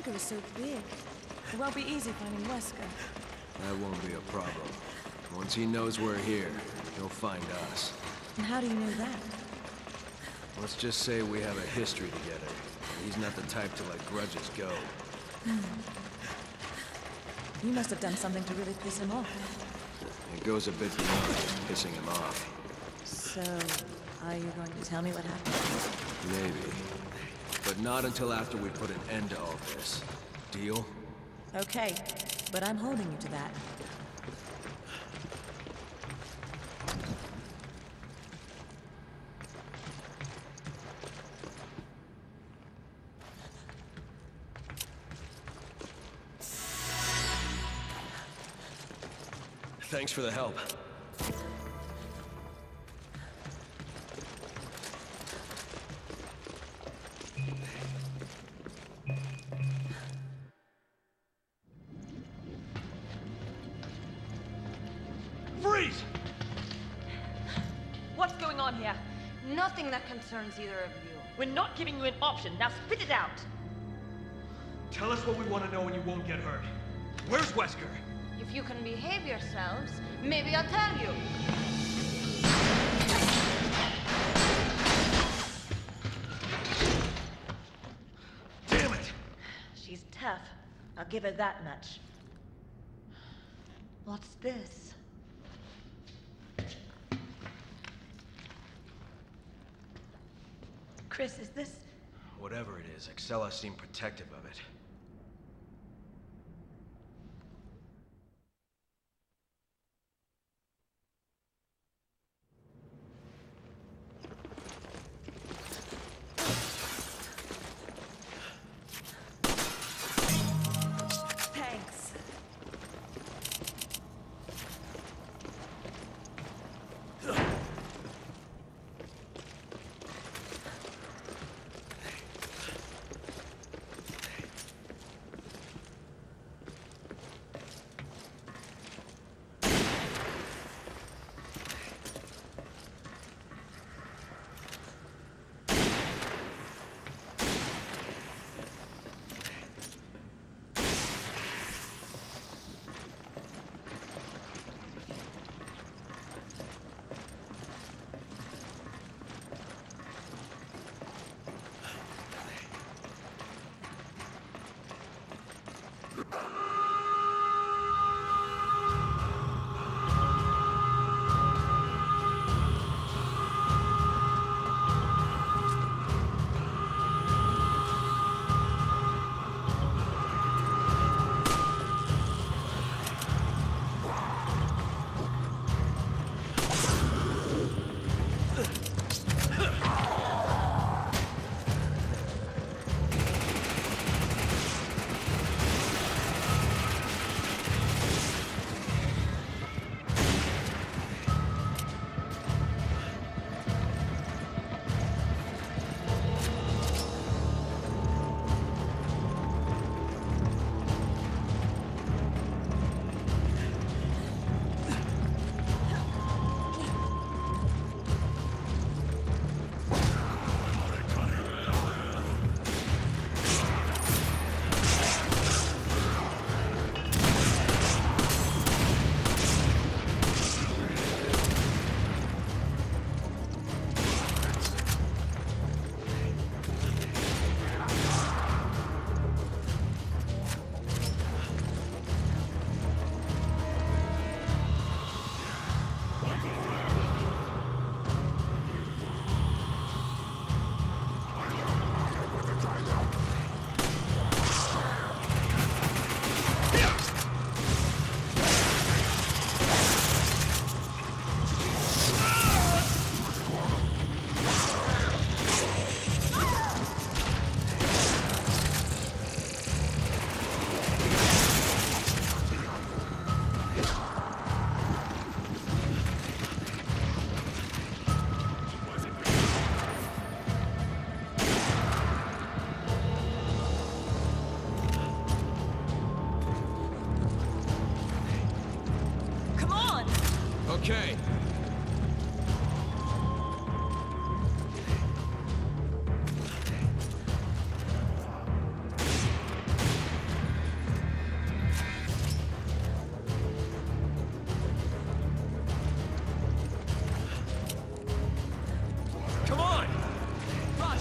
Wesker is so big. It won't be easy finding Wesker. That won't be a problem. Once he knows we're here, he'll find us. And how do you know that? Let's just say we have a history together. He's not the type to let grudges go. You must have done something to really piss him off. It goes a bit beyond pissing him off. So, are you going to tell me what happened? Maybe. But not until after we put an end to all this. Deal? Okay, but I'm holding you to that. Thanks for the help. Freeze! What's going on here? Nothing that concerns either of you. We're not giving you an option. Now spit it out. Tell us what we want to know and you won't get hurt. Where's Wesker? If you can behave yourselves, maybe I'll tell you. Damn it! She's tough. I'll give her that much. What's this? Chris, is this... Whatever it is, Excella seemed protective of it. Thanks.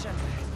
position.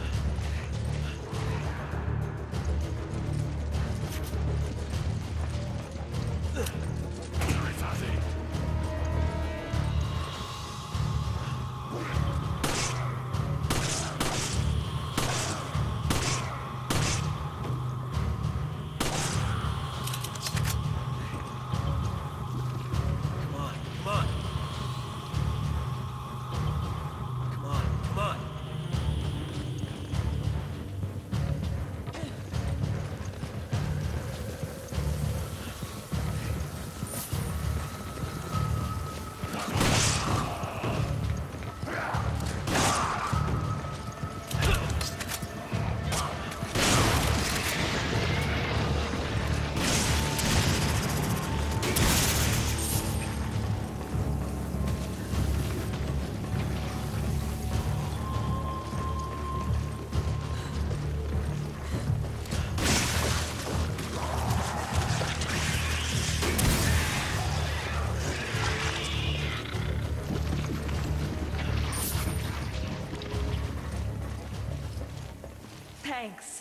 Thanks.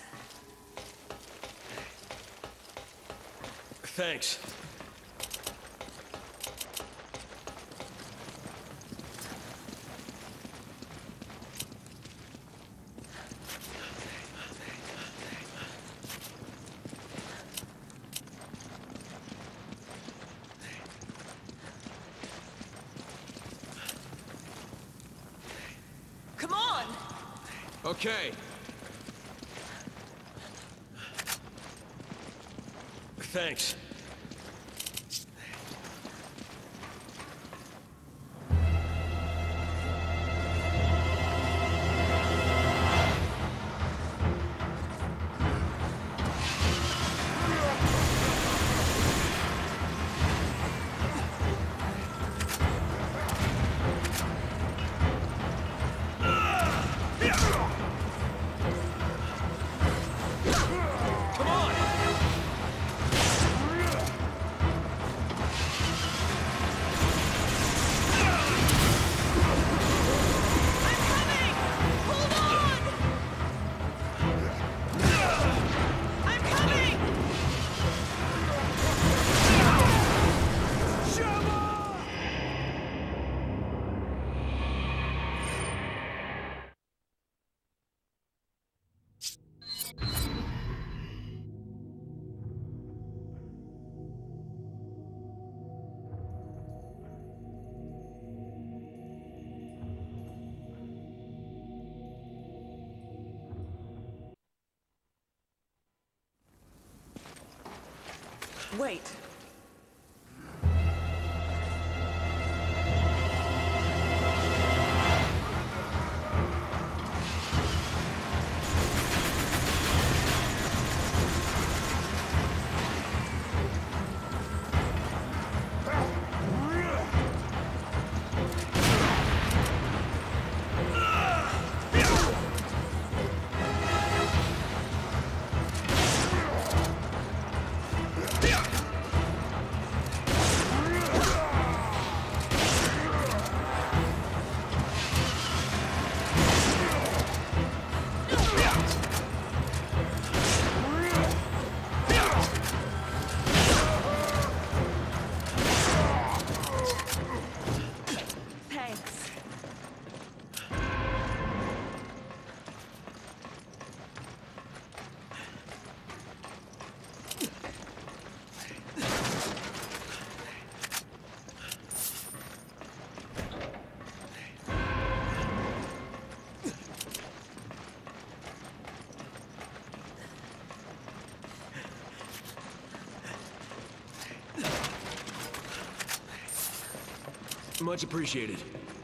Thanks. Come on! Okay. Thanks. Wait. Much appreciated.